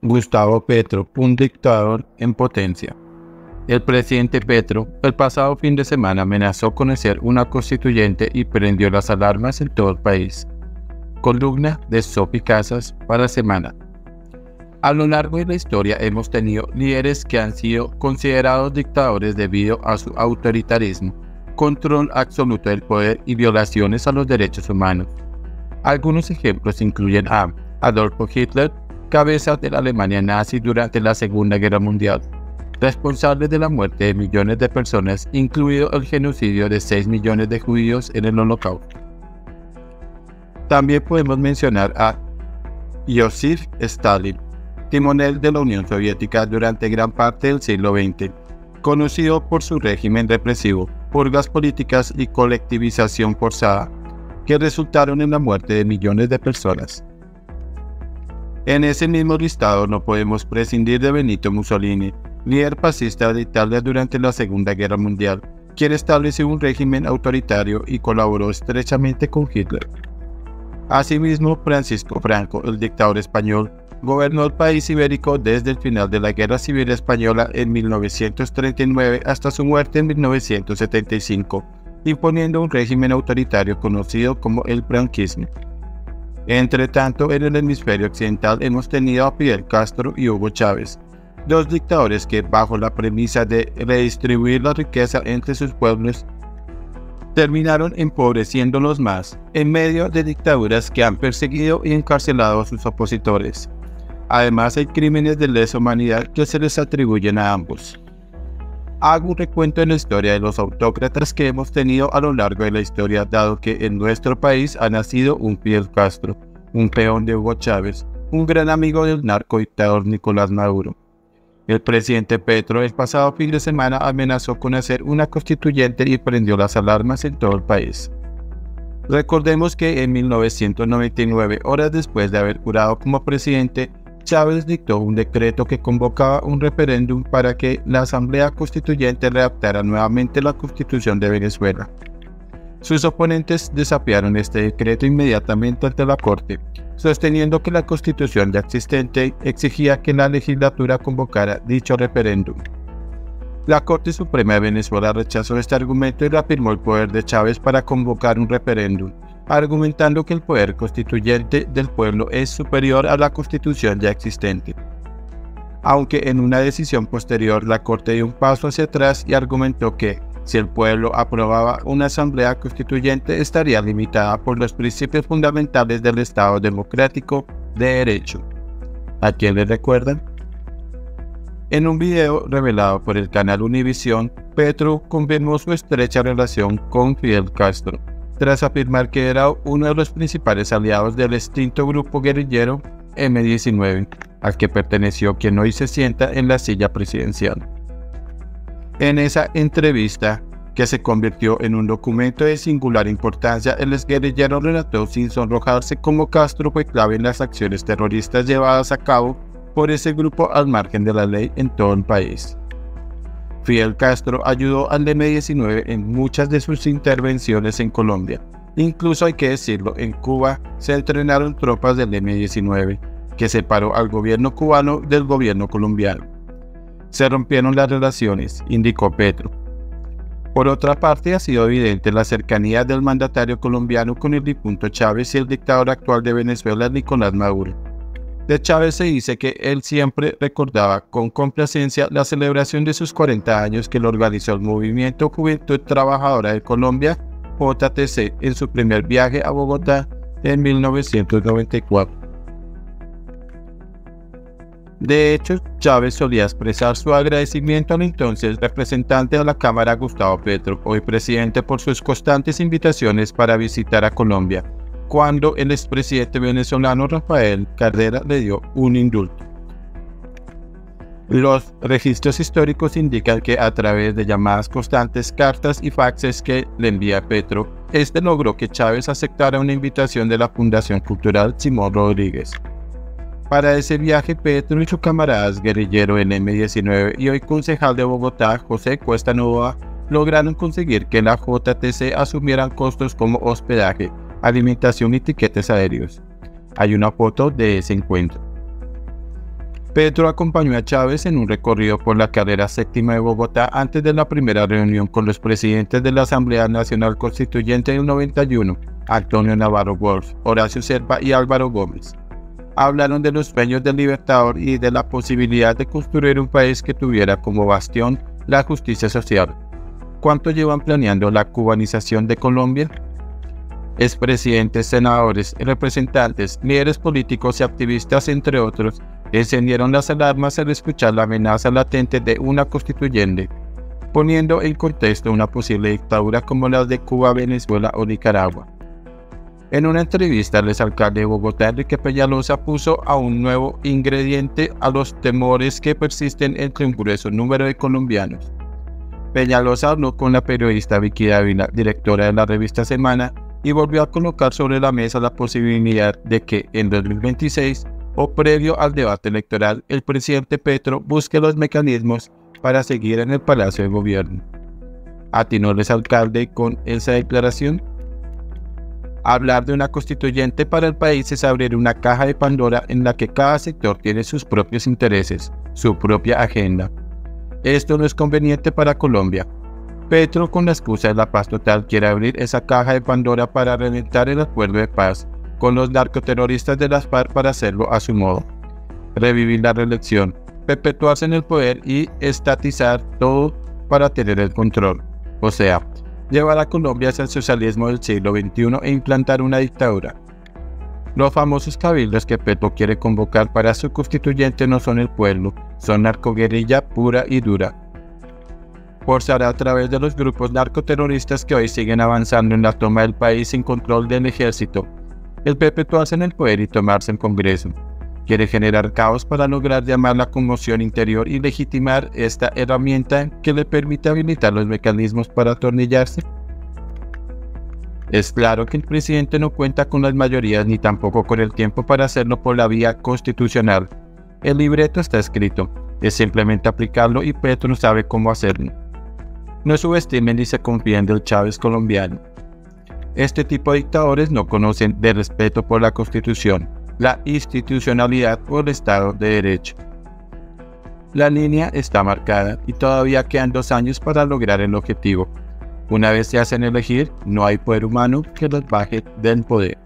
Gustavo Petro, un dictador en potencia. El presidente Petro, el pasado fin de semana, amenazó con hacer una constituyente y prendió las alarmas en todo el país. Columna de Sophie Casas para Semana. A lo largo de la historia hemos tenido líderes que han sido considerados dictadores debido a su autoritarismo, control absoluto del poder y violaciones a los derechos humanos. Algunos ejemplos incluyen a Adolfo Hitler, cabeza de la Alemania nazi durante la Segunda Guerra Mundial, responsable de la muerte de millones de personas, incluido el genocidio de 6 millones de judíos en el Holocausto. También podemos mencionar a Joseph Stalin, timonel de la Unión Soviética durante gran parte del siglo XX, conocido por su régimen represivo, purgas políticas y colectivización forzada, que resultaron en la muerte de millones de personas. En ese mismo listado no podemos prescindir de Benito Mussolini, líder fascista de Italia durante la Segunda Guerra Mundial, quien estableció un régimen autoritario y colaboró estrechamente con Hitler. Asimismo, Francisco Franco, el dictador español, gobernó el país ibérico desde el final de la Guerra Civil Española en 1939 hasta su muerte en 1975, imponiendo un régimen autoritario conocido como el franquismo. Entre tanto, en el hemisferio occidental hemos tenido a Fidel Castro y Hugo Chávez, dos dictadores que, bajo la premisa de redistribuir la riqueza entre sus pueblos, terminaron empobreciéndolos más, en medio de dictaduras que han perseguido y encarcelado a sus opositores. Además, hay crímenes de lesa humanidad que se les atribuyen a ambos. Hago un recuento en la historia de los autócratas que hemos tenido a lo largo de la historia, dado que en nuestro país ha nacido un Fidel Castro, un peón de Hugo Chávez, un gran amigo del narcodictador Nicolás Maduro. El presidente Petro el pasado fin de semana amenazó con hacer una constituyente y prendió las alarmas en todo el país. Recordemos que en 1999, horas después de haber jurado como presidente, Chávez dictó un decreto que convocaba un referéndum para que la Asamblea Constituyente redactara nuevamente la Constitución de Venezuela. Sus oponentes desafiaron este decreto inmediatamente ante la Corte, sosteniendo que la Constitución ya existente exigía que la legislatura convocara dicho referéndum. La Corte Suprema de Venezuela rechazó este argumento y reafirmó el poder de Chávez para convocar un referéndum, argumentando que el poder constituyente del pueblo es superior a la Constitución ya existente. Aunque en una decisión posterior la Corte dio un paso hacia atrás y argumentó que, si el pueblo aprobaba una asamblea constituyente, estaría limitada por los principios fundamentales del Estado democrático de derecho. ¿A quién le recuerdan? En un video revelado por el canal Univisión, Petro confirmó su estrecha relación con Fidel Castro, tras afirmar que era uno de los principales aliados del extinto grupo guerrillero M-19, al que perteneció quien hoy se sienta en la silla presidencial. En esa entrevista, que se convirtió en un documento de singular importancia, el exguerrillero relató sin sonrojarse cómo Castro fue clave en las acciones terroristas llevadas a cabo por ese grupo al margen de la ley en todo el país. Fidel Castro ayudó al M-19 en muchas de sus intervenciones en Colombia. Incluso hay que decirlo, en Cuba se entrenaron tropas del M-19, que separó al gobierno cubano del gobierno colombiano. Se rompieron las relaciones, indicó Petro. Por otra parte, ha sido evidente la cercanía del mandatario colombiano con el difunto Chávez y el dictador actual de Venezuela, Nicolás Maduro. De Chávez se dice que él siempre recordaba con complacencia la celebración de sus 40 años que lo organizó el Movimiento Juventud Trabajadora de Colombia, JTC, en su primer viaje a Bogotá en 1994. De hecho, Chávez solía expresar su agradecimiento al entonces representante de la Cámara Gustavo Petro, hoy presidente, por sus constantes invitaciones para visitar a Colombia, cuando el expresidente venezolano Rafael Caldera le dio un indulto. Los registros históricos indican que a través de llamadas constantes, cartas y faxes que le envía Petro, este logró que Chávez aceptara una invitación de la Fundación Cultural Simón Rodríguez. Para ese viaje, Petro y su camarada guerrillero en M-19 y hoy concejal de Bogotá, José Cuesta Novoa, lograron conseguir que la JTC asumieran costos como hospedaje, alimentación y tiquetes aéreos. Hay una foto de ese encuentro. Petro acompañó a Chávez en un recorrido por la carrera séptima de Bogotá antes de la primera reunión con los presidentes de la Asamblea Nacional Constituyente del 91, Antonio Navarro Wolf, Horacio Serpa y Álvaro Gómez. Hablaron de los sueños del Libertador y de la posibilidad de construir un país que tuviera como bastión la justicia social. ¿Cuánto llevan planeando la cubanización de Colombia? Expresidentes, senadores, representantes, líderes políticos y activistas, entre otros, encendieron las alarmas al escuchar la amenaza latente de una constituyente, poniendo en contexto una posible dictadura como las de Cuba, Venezuela o Nicaragua. En una entrevista, el exalcalde de Bogotá, Enrique Peñalosa, puso a un nuevo ingrediente a los temores que persisten entre un grueso número de colombianos. Peñalosa habló con la periodista Vicky Dávila, directora de la revista Semana, y volvió a colocar sobre la mesa la posibilidad de que en 2026, o previo al debate electoral, el presidente Petro busque los mecanismos para seguir en el Palacio de Gobierno. ¿Atinó el exalcalde con esa declaración? Hablar de una constituyente para el país es abrir una caja de Pandora en la que cada sector tiene sus propios intereses, su propia agenda. Esto no es conveniente para Colombia. Petro, con la excusa de la paz total, quiere abrir esa caja de Pandora para reventar el acuerdo de paz con los narcoterroristas de las FARC para hacerlo a su modo. Revivir la reelección, perpetuarse en el poder y estatizar todo para tener el control. O sea, llevar a Colombia hacia el socialismo del siglo XXI e implantar una dictadura. Los famosos cabildos que Petro quiere convocar para su constituyente no son el pueblo, son narcoguerrilla pura y dura. Forzará a través de los grupos narcoterroristas que hoy siguen avanzando en la toma del país sin control del ejército, el perpetuarse en el poder y tomarse el Congreso. Quiere generar caos para lograr llamar la conmoción interior y legitimar esta herramienta que le permite habilitar los mecanismos para atornillarse. Es claro que el presidente no cuenta con las mayorías ni tampoco con el tiempo para hacerlo por la vía constitucional. El libreto está escrito, es simplemente aplicarlo y Petro sabe cómo hacerlo. No subestimen ni se confíen del Chávez colombiano. Este tipo de dictadores no conocen de respeto por la Constitución, la institucionalidad o el Estado de Derecho. La línea está marcada y todavía quedan 2 años para lograr el objetivo. Una vez se hacen elegir, no hay poder humano que los baje del poder.